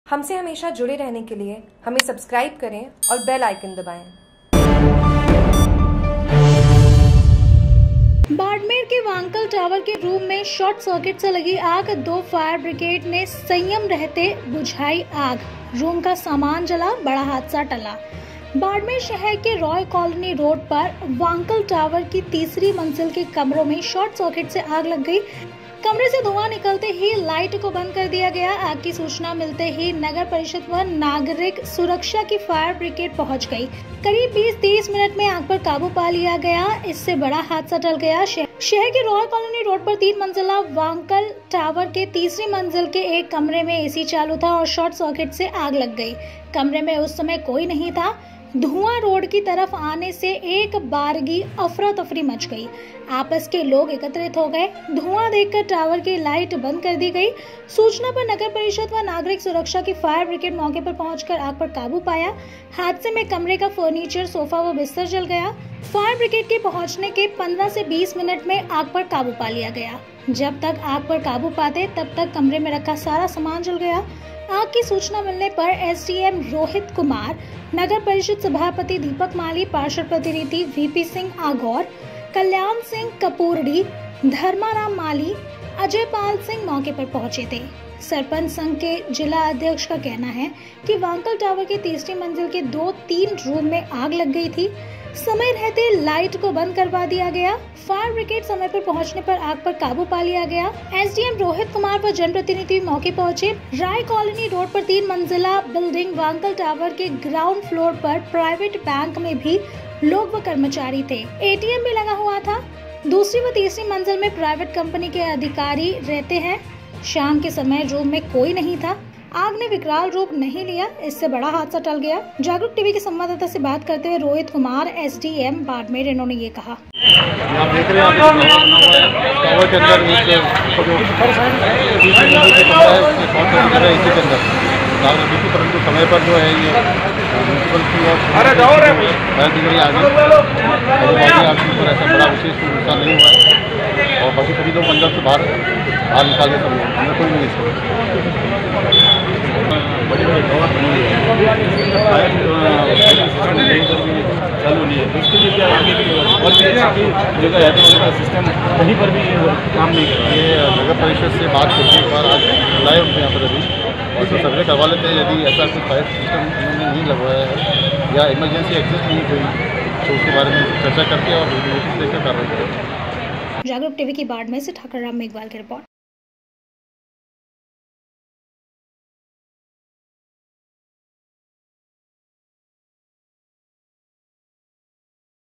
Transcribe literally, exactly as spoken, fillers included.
हमसे हमेशा जुड़े रहने के लिए हमें सब्सक्राइब करें और बेल आइकन दबाएं। बाड़मेर के वांकल टावर के रूम में शॉर्ट सर्किट से लगी आग, दो फायर ब्रिगेड ने संयम रहते बुझाई आग। रूम का सामान जला, बड़ा हादसा टला। बाड़मेर शहर के रॉय कॉलोनी रोड पर वांकल टावर की तीसरी मंजिल के कमरों में शॉर्ट सर्किट से आग लग गई। कमरे से धुआं निकलते ही लाइट को बंद कर दिया गया। आग की सूचना मिलते ही नगर परिषद व नागरिक सुरक्षा की फायर ब्रिगेड पहुंच गई। करीब बीस तीस मिनट में आग पर काबू पा लिया गया। इससे बड़ा हादसा टल गया। शहर के रॉय कॉलोनी रोड पर तीन मंजिला वांकल टावर के तीसरी मंजिल के एक कमरे में एसी चालू था और शॉर्ट सर्किट से आग लग गई। कमरे में उस समय कोई नहीं था। धुआं रोड की तरफ आने से एक बारगी अफरा तफरी मच गई। आपस के लोग एकत्रित हो गए। धुआं देखकर टावर की लाइट बंद कर दी गई। सूचना पर नगर परिषद व नागरिक सुरक्षा की फायर ब्रिगेड मौके पर पहुंचकर आग पर काबू पाया। हादसे में कमरे का फर्नीचर, सोफा व बिस्तर जल गया। फायर ब्रिगेड के पहुंचने के पंद्रह से बीस मिनट में आग पर काबू पा लिया गया। जब तक आग पर काबू पाते तब तक कमरे में रखा सारा सामान जल गया। आग की सूचना मिलने पर एसडीएम रोहित कुमार, नगर परिषद सभापति दीपक माली, पार्षद प्रतिनिधि वीपी सिंह आगौर, कल्याण सिंह कपूरड़ी, धर्माराम माली, अजय पाल सिंह मौके पर पहुंचे थे। सरपंच संघ के जिला अध्यक्ष का कहना है कि वांकल टावर की तीसरी मंजिल के दो तीन रूम में आग लग गई थी। समय रहते लाइट को बंद करवा दिया गया। फायर ब्रिगेड समय पर पहुंचने पर आग पर काबू पा लिया गया। एसडीएम रोहित कुमार व जनप्रतिनिधि मौके पहुंचे। राय कॉलोनी रोड पर तीन मंजिला बिल्डिंग वांकल टावर के ग्राउंड फ्लोर पर प्राइवेट बैंक में भी लोग व कर्मचारी थे। एटीएम भी लगा हुआ था। दूसरी व तीसरी मंजिल में प्राइवेट कंपनी के अधिकारी रहते हैं। शाम के समय रूम में कोई नहीं था। आग ने विकराल रूप नहीं लिया। इससे बड़ा हादसा टल गया। जागरूक टीवी के संवाददाता से बात करते हुए रोहित कुमार, एसडीएम बाड़मेर, इन्होंने ये कहा। आप देख रहे हैं टावर के अंदर एक इसी के अंदर परंतु समय पर जो है ये म्यूनसिपल की और फायर ब्रिगेड आ गई। आपके ऊपर ऐसा बड़ा विशेष नुकसान नहीं हुआ है और बाकी सभी लोग अंदर से बाहर बाहर निकाले सब लोग, हमें कोई नहीं बड़ी बड़ी टावर बनी हुई है, चालू नहीं है। उसके लिए क्या आगे भी और भी जगह है तो उनका सिस्टम कहीं पर भी काम नहीं कर रहा है। ये नगर परिषद से बात करके एक बार आज लाए उनके यहाँ पर अभी और तो सर्वे करवा लेते हैं। यदि ऐसा कोई फायर सिस्टम उन्होंने नहीं लगवाया है या इमरजेंसी एक्सेस नहीं हुई तो उसके बारे में चर्चा करके और नोटिस देकर कार्रवाई करें। जागरूक टीवी की बाड़मेर से ठाकुर राम मेघवाल की रिपोर्ट।